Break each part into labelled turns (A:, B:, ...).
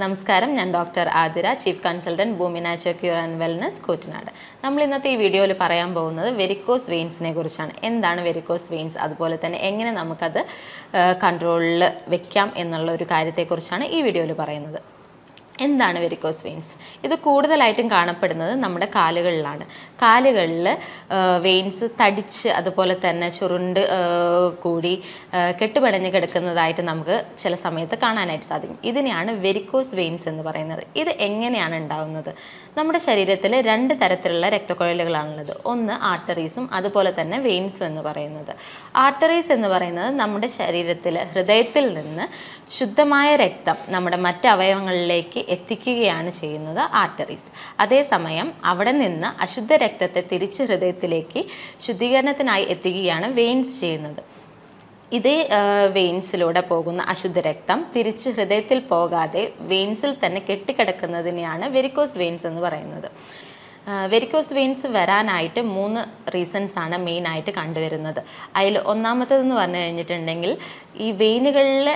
A: നമസ്കാരം, ഞാൻ doctor Athira, chief consultant Bhoomi natural cure and wellness Koottanad. നമ്മൾ ഇന്നത്തെ ഈ വീഡിയോയിൽ പറയാൻ പോകുന്നത് വെരിക്കോസ് വെയിൻസിനെ കുറിച്ചാണ്. എന്താണ് വെരിക്കോസ് വെയിൻസ്, അതുപോലെ തന്നെ എങ്ങനെ നമുക്കത് കൺട്രോളിൽ വെക്കാം എന്നുള്ള ഒരു കാര്യത്തെക്കുറിച്ചാണ് ഈ വീഡിയോയിൽ പറയുന്നത്. എന്താണ് വെരിക്കോസ് വെയിൻസ്? ഇത് കൂടുതലായിട്ടും കാണപ്പെടുന്നത് നമ്മുടെ കാലുകളിലാണ്. കാലുകളിൽ വെയിൻസ് തടിച്ച് അതുപോലെ തന്നെ ചുരുണ്ട് കൂടി കെട്ടുപിണഞ്ഞ് കിടക്കുന്നതായിട്ട് നമുക്ക് ചില സമയത്ത് കാണാനായിട്ട് സാധിക്കും. ഇതിനെയാണ് വെരിക്കോസ് വെയിൻസ് എന്ന് പറയുന്നത്. ഇത് എങ്ങനെയാണ് ഉണ്ടാകുന്നത്? നമ്മുടെ ശരീരത്തിൽ രണ്ട് തരത്തിലുള്ള രക്തക്കുഴലുകളാണുള്ളത്. ഒന്ന് ആർട്ടറീസും അതുപോലെ തന്നെ വെയിൻസും എന്ന് പറയുന്നത്. ആർട്ടറീസ് എന്ന് പറയുന്നത് നമ്മുടെ ശരീരത്തിൽ ഹൃദയത്തിൽ നിന്ന് ശുദ്ധമായ രക്തം നമ്മുടെ മറ്റ് അവയവങ്ങളിലേക്ക് എത്തിക്കുകയാണ് ചെയ്യുന്നത് ആർട്ടറീസ്. അതേസമയം അവിടെ നിന്ന് അശുദ്ധ രക്തത്തെ തിരിച്ച് ഹൃദയത്തിലേക്ക് ശുദ്ധീകരണത്തിനായി എത്തിക്കുകയാണ് വെയിൻസ് ചെയ്യുന്നത്. ഇതേ വെയിൻസിലൂടെ പോകുന്ന അശുദ്ധ രക്തം തിരിച്ച് ഹൃദയത്തിൽ പോകാതെ വെയിൻസിൽ തന്നെ കെട്ടിക്കിടക്കുന്നതിനെയാണ് വെരിക്കോസ് വെയിൻസ് എന്ന് പറയുന്നത്. വെരിക്കോസ് വെയിൻസ് വരാനായിട്ട് 3 റീസൺസ് ആണ് മെയിനായിട്ട് കണ്ടുവരുന്നത്. അതിൽ ഒന്നാമത്തേതെന്ന് പറഞ്ഞു കഴിഞ്ഞിട്ടുണ്ടെങ്കിൽ ഈ വെയിനുകളിലെ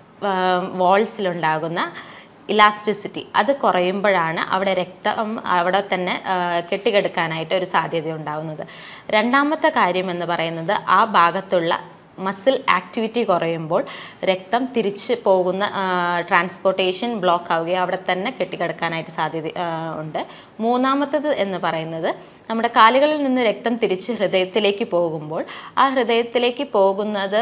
A: വാൾസിലുണ്ടാകുന്ന ഇലാസ്റ്റിസിറ്റി അത് കുറയുമ്പോഴാണ് അവിടെ രക്തം അവിടെ തന്നെ കെട്ടിക്കിടക്കാനായിട്ട് ഒരു സാധ്യത ഉണ്ടാകുന്നത്. രണ്ടാമത്തെ കാര്യം എന്ന് പറയുന്നത് ആ ഭാഗത്തുള്ള മസിൽ ആക്ടിവിറ്റി കുറയുമ്പോൾ രക്തം തിരിച്ച് പോകുന്ന ട്രാൻസ്പോർട്ടേഷൻ ബ്ലോക്ക് ആവുകയും അവിടെ തന്നെ കെട്ടിക്കിടക്കാനായിട്ട് സാധ്യത ഉണ്ട്. മൂന്നാമത്തത് എന്ന് പറയുന്നത് നമ്മുടെ കാലുകളിൽ നിന്ന് രക്തം തിരിച്ച് ഹൃദയത്തിലേക്ക് പോകുമ്പോൾ ആ ഹൃദയത്തിലേക്ക് പോകുന്നത്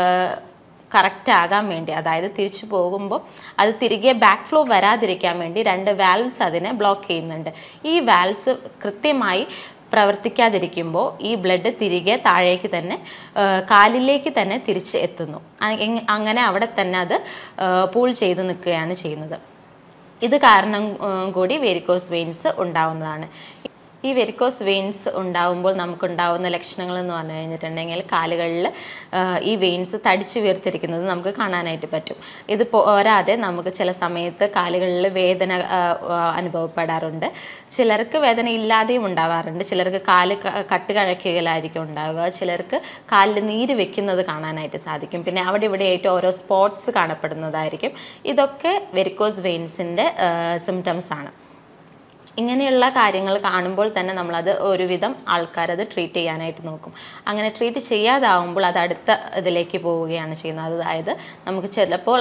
A: കറക്റ്റ് ആകാൻ വേണ്ടി, അതായത് തിരിച്ചു പോകുമ്പോൾ അത് തിരികെ ബാക്ക് ഫ്ലോ വരാതിരിക്കാൻ വേണ്ടി 2 വാൽവ്സ് അതിനെ ബ്ലോക്ക് ചെയ്യുന്നുണ്ട്. ഈ വാൽവ്സ് കൃത്യമായി പ്രവർത്തിക്കാതിരിക്കുമ്പോൾ ഈ ബ്ലഡ് തിരികെ താഴേക്ക് തന്നെ കാലിലേക്ക് തന്നെ തിരിച്ച് എത്തുന്നു. അങ്ങനെ അവിടെ തന്നെ അത് പൂൾ ചെയ്ത് നിൽക്കുകയാണ് ചെയ്യുന്നത്. ഇത് കാരണം കൂടി വെരിക്കോസ് വെയിൻസ് ഉണ്ടാവുന്നതാണ്. ഈ വെരിക്കോസ് വെയിൻസ് ഉണ്ടാകുമ്പോൾ നമുക്കുണ്ടാവുന്ന ലക്ഷണങ്ങൾ എന്ന് പറഞ്ഞു കഴിഞ്ഞിട്ടുണ്ടെങ്കിൽ കാലുകളിൽ ഈ വെയിൻസ് തടിച്ചു വീർത്തിരിക്കുന്നത് നമുക്ക് കാണാനായിട്ട് പറ്റും. ഇത് പോരാതെ നമുക്ക് ചില സമയത്ത് കാലുകളിൽ വേദന അനുഭവപ്പെടാറുണ്ട്. ചിലർക്ക് വേദന ഇല്ലാതെയും ഉണ്ടാവാറുണ്ട്. ചിലർക്ക് കാല് കട്ട് കഴക്കുകയിലായിരിക്കും ഉണ്ടാവുക. ചിലർക്ക് കാലിൽ നീര് വെക്കുന്നത് കാണാനായിട്ട് സാധിക്കും. പിന്നെ അവിടെ ഇവിടെയായിട്ട് ഓരോ സ്പോട്ട്സ് കാണപ്പെടുന്നതായിരിക്കും. ഇതൊക്കെ വെരിക്കോസ് വെയിൻസിൻ്റെ സിംറ്റംസ് ആണ്. ഇങ്ങനെയുള്ള കാര്യങ്ങൾ കാണുമ്പോൾ തന്നെ നമ്മളത് ഒരുവിധം ആൾക്കാരത് ട്രീറ്റ് ചെയ്യാനായിട്ട് നോക്കും. അങ്ങനെ ട്രീറ്റ് ചെയ്യാതാവുമ്പോൾ അത് അടുത്ത ഇതിലേക്ക് പോവുകയാണ് ചെയ്യുന്നത്. അതായത് നമുക്ക് ചിലപ്പോൾ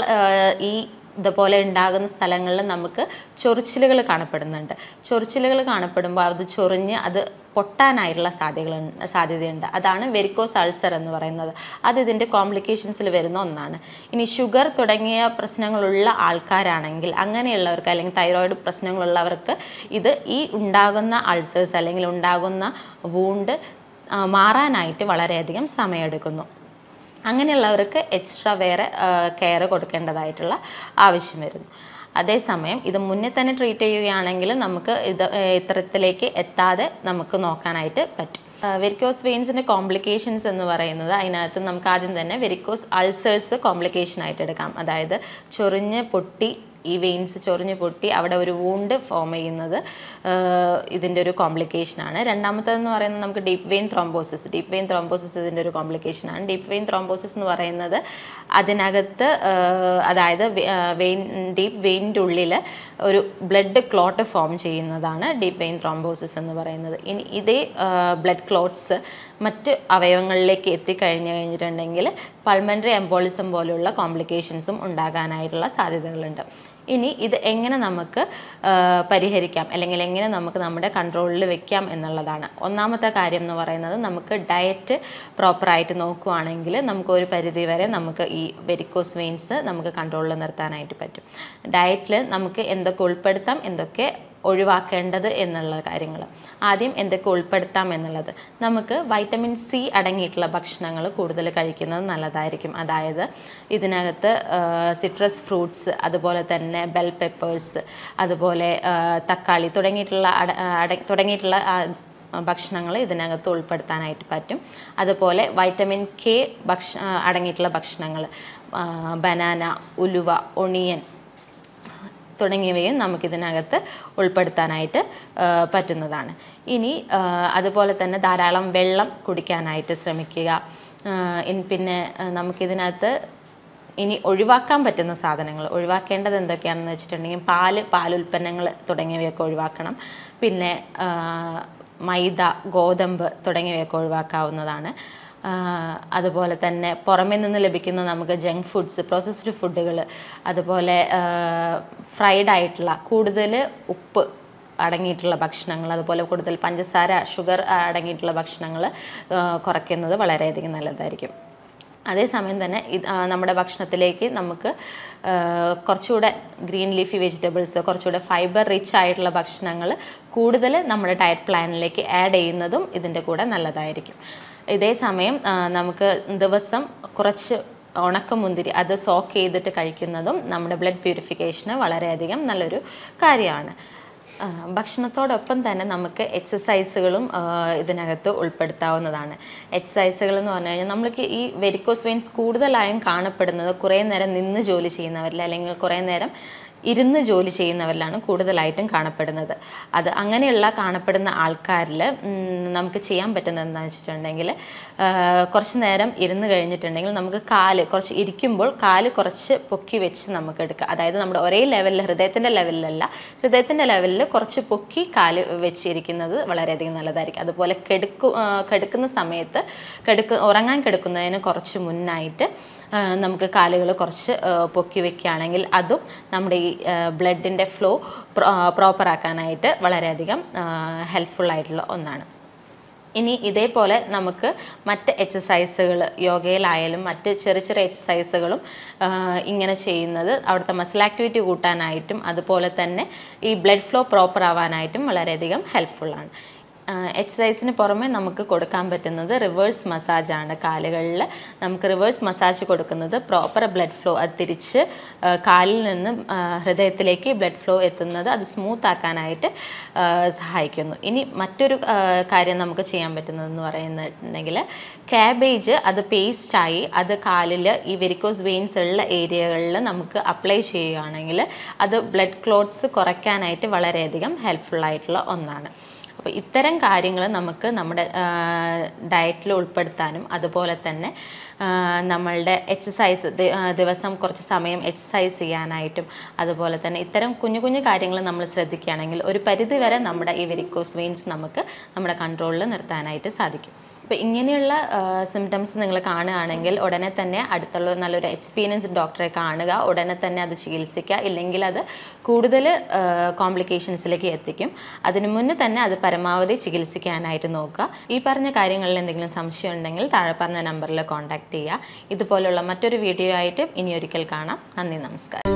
A: ഇതുപോലെ ഉണ്ടാകുന്ന സ്ഥലങ്ങളിൽ നമുക്ക് ചൊറിച്ചിലുകൾ കാണപ്പെടുന്നുണ്ട്. ചൊറിച്ചിലുകൾ കാണപ്പെടുമ്പോൾ അത് ചൊറിഞ്ഞ് അത് പൊട്ടാനായിട്ടുള്ള സാധ്യതയുണ്ട്. അതാണ് വെരിക്കോസ് അൾസർ എന്ന് പറയുന്നത്. അത് ഇതിൻ്റെ കോംപ്ലിക്കേഷൻസിൽ വരുന്ന ഒന്നാണ്. ഇനി ഷുഗർ തുടങ്ങിയ പ്രശ്നങ്ങളുള്ള ആൾക്കാരാണെങ്കിൽ, അങ്ങനെയുള്ളവർക്ക് അല്ലെങ്കിൽ തൈറോയിഡ് പ്രശ്നങ്ങളുള്ളവർക്ക് ഇത് ഈ ഉണ്ടാകുന്ന അൾസേഴ്സ് അല്ലെങ്കിൽ ഉണ്ടാകുന്ന വൂണ്ട് മാറാനായിട്ട് വളരെയധികം സമയമെടുക്കുന്നു. അങ്ങനെയുള്ളവർക്ക് എക്സ്ട്രാ വേറെ കെയർ കൊടുക്കേണ്ടതായിട്ടുള്ള ആവശ്യം വരുന്നു. അതേസമയം ഇത് മുന്നേ തന്നെ ട്രീറ്റ് ചെയ്യുകയാണെങ്കിൽ നമുക്ക് ഇത്തരത്തിലേക്ക് എത്താതെ നമുക്ക് നോക്കാനായിട്ട് പറ്റും. വെരിക്കോസ് വെയിൻസിൻ്റെ കോംപ്ലിക്കേഷൻസ് എന്ന് പറയുന്നത്, അതിനകത്ത് നമുക്ക് ആദ്യം തന്നെ വെരിക്കോസ് അൾസേഴ്സ് കോംപ്ലിക്കേഷനായിട്ട് എടുക്കാം. അതായത് ചൊറിഞ്ഞ് പൊട്ടി ഈ വെയിൻസ് ചൊറിഞ്ഞ് പൊട്ടി അവിടെ ഒരു വൂണ്ട് ഫോം ചെയ്യുന്നത് ഇതിൻ്റെ ഒരു കോംപ്ലിക്കേഷനാണ്. രണ്ടാമത്തേതെന്ന് പറയുന്നത് നമുക്ക് deep vein thrombosis. Deep vein thrombosis ഇതിൻ്റെ ഒരു കോംപ്ലിക്കേഷനാണ്. ഡീപ്പ് വെയിൻ ത്രോംബോസിസ് എന്ന് പറയുന്നത് അതിനകത്ത് അതായത് ഡീപ്പ് വെയിൻ്റെ ഉള്ളിൽ ഒരു ബ്ലഡ് ക്ലോട്ട് ഫോം ചെയ്യുന്നതാണ് ഡീപ്പ് വെയിൻ ത്രോംബോസിസ് എന്ന് പറയുന്നത്. ഇനി ഇതേ ബ്ലഡ് ക്ലോട്ട്സ് മറ്റ് അവയവങ്ങളിലേക്ക് കഴിഞ്ഞിട്ടുണ്ടെങ്കിൽ പൾമണറി എംബോളിസം പോലുള്ള കോംപ്ലിക്കേഷൻസും ഉണ്ടാകാനായിട്ടുള്ള സാധ്യതകളുണ്ട്. ഇനി ഇത് എങ്ങനെ നമുക്ക് പരിഹരിക്കാം അല്ലെങ്കിൽ എങ്ങനെ നമുക്ക് നമ്മുടെ കൺട്രോളിൽ വെക്കാം എന്നുള്ളതാണ്. ഒന്നാമത്തെ കാര്യം എന്ന് പറയുന്നത്, നമുക്ക് ഡയറ്റ് പ്രോപ്പറായിട്ട് നോക്കുകയാണെങ്കിൽ നമുക്ക് ഒരു പരിധി വരെ നമുക്ക് ഈ വെരിക്കോസ് വെയിൻസ് നമുക്ക് കൺട്രോളിൽ നിർത്താനായിട്ട് പറ്റും. ഡയറ്റിൽ നമുക്ക് എന്തൊക്കെ ഉൾപ്പെടുത്താം, എന്തൊക്കെ ഒഴിവാക്കേണ്ടത് എന്നുള്ള കാര്യങ്ങൾ. ആദ്യം എന്തൊക്കെ ഉൾപ്പെടുത്താം എന്നുള്ളത്, നമുക്ക് വൈറ്റമിൻ സി അടങ്ങിയിട്ടുള്ള ഭക്ഷണങ്ങൾ കൂടുതൽ കഴിക്കുന്നത് നല്ലതായിരിക്കും. അതായത് ഇതിനകത്ത് സിട്രസ് ഫ്രൂട്ട്സ്, അതുപോലെ തന്നെ ബെൽ പെപ്പേഴ്സ്, അതുപോലെ തക്കാളി തുടങ്ങിയിട്ടുള്ള ഭക്ഷണങ്ങൾ ഇതിനകത്ത് ഉൾപ്പെടുത്താനായിട്ട് പറ്റും. അതുപോലെ വൈറ്റമിൻ കെ അടങ്ങിയിട്ടുള്ള ഭക്ഷണങ്ങൾ, ബനാന, ഉലുവ, ഒണിയൻ തുടങ്ങിയവയും നമുക്കിതിനകത്ത് ഉൾപ്പെടുത്താനായിട്ട് പറ്റുന്നതാണ്. ഇനി അതുപോലെ തന്നെ ധാരാളം വെള്ളം കുടിക്കാനായിട്ട് ശ്രമിക്കുക. പിന്നെ നമുക്കിതിനകത്ത് ഇനി ഒഴിവാക്കാൻ പറ്റുന്ന സാധനങ്ങൾ ഒഴിവാക്കേണ്ടത് എന്തൊക്കെയാണെന്ന് വെച്ചിട്ടുണ്ടെങ്കിൽ പാലുൽപ്പന്നങ്ങൾ തുടങ്ങിയവയൊക്കെ ഒഴിവാക്കണം. പിന്നെ മൈദ, ഗോതമ്പ് തുടങ്ങിയവയൊക്കെ ഒഴിവാക്കാവുന്നതാണ്. അതുപോലെ തന്നെ പുറമേ നിന്ന് ലഭിക്കുന്ന നമുക്ക് ജങ്ക് ഫുഡ്സ്, പ്രോസസ്ഡ് ഫുഡുകൾ, അതുപോലെ ഫ്രൈഡ് ആയിട്ടുള്ള കൂടുതൽ ഉപ്പ് അടങ്ങിയിട്ടുള്ള ഭക്ഷണങ്ങൾ, അതുപോലെ കൂടുതൽ പഞ്ചസാര, ഷുഗർ അടങ്ങിയിട്ടുള്ള ഭക്ഷണങ്ങൾ കുറയ്ക്കുന്നത് വളരെയധികം നല്ലതായിരിക്കും. അതേസമയം തന്നെ നമ്മുടെ ഭക്ഷണത്തിലേക്ക് നമുക്ക് കുറച്ചുകൂടെ ഗ്രീൻ ലീഫി വെജിറ്റബിൾസ്, കുറച്ചുകൂടെ ഫൈബർ റിച്ച് ആയിട്ടുള്ള ഭക്ഷണങ്ങൾ കൂടുതൽ നമ്മുടെ ഡയറ്റ് പ്ലാനിലേക്ക് ആഡ് ചെയ്യുന്നതും ഇതിൻ്റെ കൂടെ നല്ലതായിരിക്കും. ഇതേ സമയം നമുക്ക് ദിവസം കുറച്ച് ഉണക്കമുന്തിരി അത് സോക്ക് ചെയ്തിട്ട് കഴിക്കുന്നതും നമ്മുടെ ബ്ലഡ് പ്യൂരിഫിക്കേഷന് വളരെയധികം നല്ലൊരു കാര്യമാണ്. ഭക്ഷണത്തോടൊപ്പം തന്നെ നമുക്ക് എക്സസൈസുകളും ഇതിനകത്ത് ഉൾപ്പെടുത്താവുന്നതാണ്. എക്സസൈസുകൾ എന്ന് പറഞ്ഞു കഴിഞ്ഞാൽ നമ്മൾക്ക് ഈ വെരിക്കോസ് വെയിൻസ് കൂടുതലായും കാണപ്പെടുന്നത് കുറേ നേരം നിന്ന് ജോലി ചെയ്യുന്നവരിൽ, അല്ലെങ്കിൽ കുറേ നേരം ഇരുന്ന് ജോലി ചെയ്യുന്നവരിലാണ് കൂടുതലായിട്ടും കാണപ്പെടുന്നത്. അത് അങ്ങനെയുള്ള കാണപ്പെടുന്ന ആൾക്കാരിൽ നമുക്ക് ചെയ്യാൻ പറ്റുന്നത് എന്താണെന്ന് വെച്ചിട്ടുണ്ടെങ്കിൽ, കുറച്ച് നേരം ഇരുന്ന് കഴിഞ്ഞിട്ടുണ്ടെങ്കിൽ നമുക്ക് കുറച്ച് ഇരിക്കുമ്പോൾ കാല് കുറച്ച് പൊക്കി വെച്ച് നമുക്ക് എടുക്കുക. അതായത് നമ്മുടെ ഒരേ ലെവലിൽ, ഹൃദയത്തിൻ്റെ ലെവലിലല്ല, ഹൃദയത്തിൻ്റെ ലെവലിൽ കുറച്ച് പൊക്കി കാല് വെച്ചിരിക്കുന്നത് വളരെയധികം നല്ലതായിരിക്കും. അതുപോലെ കിടക്കുന്ന സമയത്ത് ഉറങ്ങാൻ കിടക്കുന്നതിന് കുറച്ച് മുന്നായിട്ട് നമുക്ക് കാലുകൾ കുറച്ച് പൊക്കി വയ്ക്കുകയാണെങ്കിൽ അതും നമ്മുടെ ഈ ബ്ലഡിൻ്റെ ഫ്ലോ പ്രോപ്പറാക്കാനായിട്ട് വളരെയധികം ഹെൽപ്ഫുള്ളായിട്ടുള്ള ഒന്നാണ്. ഇനി ഇതേപോലെ നമുക്ക് മറ്റ് എക്സസൈസുകൾ, യോഗയിലായാലും മറ്റ് ചെറിയ എക്സസൈസുകളും ഇങ്ങനെ ചെയ്യുന്നത് അവിടുത്തെ മസിൽ ആക്ടിവിറ്റി കൂട്ടാനായിട്ടും അതുപോലെ തന്നെ ഈ ബ്ലഡ് ഫ്ലോ പ്രോപ്പർ ആവാനായിട്ടും വളരെയധികം ഹെൽപ്ഫുള്ളാണ്. എക്സസൈസിന് പുറമെ നമുക്ക് കൊടുക്കാൻ പറ്റുന്നത് റിവേഴ്സ് മസാജാണ്. കാലുകളിൽ നമുക്ക് റിവേഴ്സ് മസാജ് കൊടുക്കുന്നത് പ്രോപ്പർ ബ്ലഡ് ഫ്ലോ, അത് തിരിച്ച് കാലിൽ നിന്ന് ഹൃദയത്തിലേക്ക് ബ്ലഡ് ഫ്ലോ എത്തുന്നത് അത് സ്മൂത്ത് ആക്കാനായിട്ട് സഹായിക്കുന്നു. ഇനി മറ്റൊരു കാര്യം നമുക്ക് ചെയ്യാൻ പറ്റുന്നതെന്ന് പറയുന്നുണ്ടെങ്കിൽ, കാബേജ് അത് പേസ്റ്റായി അത് കാലിൽ ഈ വെരിക്കോസ് വെയിൻസ് ഉള്ള ഏരിയകളിൽ നമുക്ക് അപ്ലൈ ചെയ്യുകയാണെങ്കിൽ അത് ബ്ലഡ് ക്ലോട്ട്സ് കുറയ്ക്കാനായിട്ട് വളരെയധികം ഹെൽപ്ഫുള്ളായിട്ടുള്ള ഒന്നാണ്. അപ്പോൾ ഇത്തരം കാര്യങ്ങൾ നമുക്ക് നമ്മുടെ ഡയറ്റിൽ ഉൾപ്പെടുത്താനും അതുപോലെ തന്നെ നമ്മളുടെ എക്സസൈസ് ദിവസം കുറച്ച് സമയം എക്സസൈസ് ചെയ്യാനായിട്ടും അതുപോലെ തന്നെ ഇത്തരം കുഞ്ഞു കുഞ്ഞു കാര്യങ്ങൾ നമ്മൾ ശ്രദ്ധിക്കുകയാണെങ്കിൽ ഒരു പരിധിവരെ നമ്മുടെ ഈ വെരിക്കോസ് വെയിൻസ് നമുക്ക് നമ്മുടെ കൺട്രോളിൽ നിർത്താനായിട്ട് സാധിക്കും. അപ്പോൾ ഇങ്ങനെയുള്ള സിംറ്റംസ് നിങ്ങൾ കാണുകയാണെങ്കിൽ ഉടനെ തന്നെ അടുത്തുള്ള നല്ലൊരു എക്സ്പീരിയൻസ്ഡ് ഡോക്ടറെ കാണുക, ഉടനെ തന്നെ അത് ചികിത്സിക്കുക. ഇല്ലെങ്കിൽ അത് കൂടുതൽ കോംപ്ലിക്കേഷൻസിലേക്ക് എത്തിക്കും. അതിനു മുന്നേ തന്നെ അത് പരമാവധി ചികിത്സിക്കാനായിട്ട് നോക്കുക. ഈ പറഞ്ഞ കാര്യങ്ങളിൽ എന്തെങ്കിലും സംശയം ഉണ്ടെങ്കിൽ താഴെ പറഞ്ഞ നമ്പറിൽ കോൺടാക്റ്റ് ചെയ്യുക. ഇതുപോലുള്ള മറ്റൊരു വീഡിയോ ആയിട്ട് ഇനിയൊരിക്കൽ കാണാം. നന്ദി, നമസ്കാരം.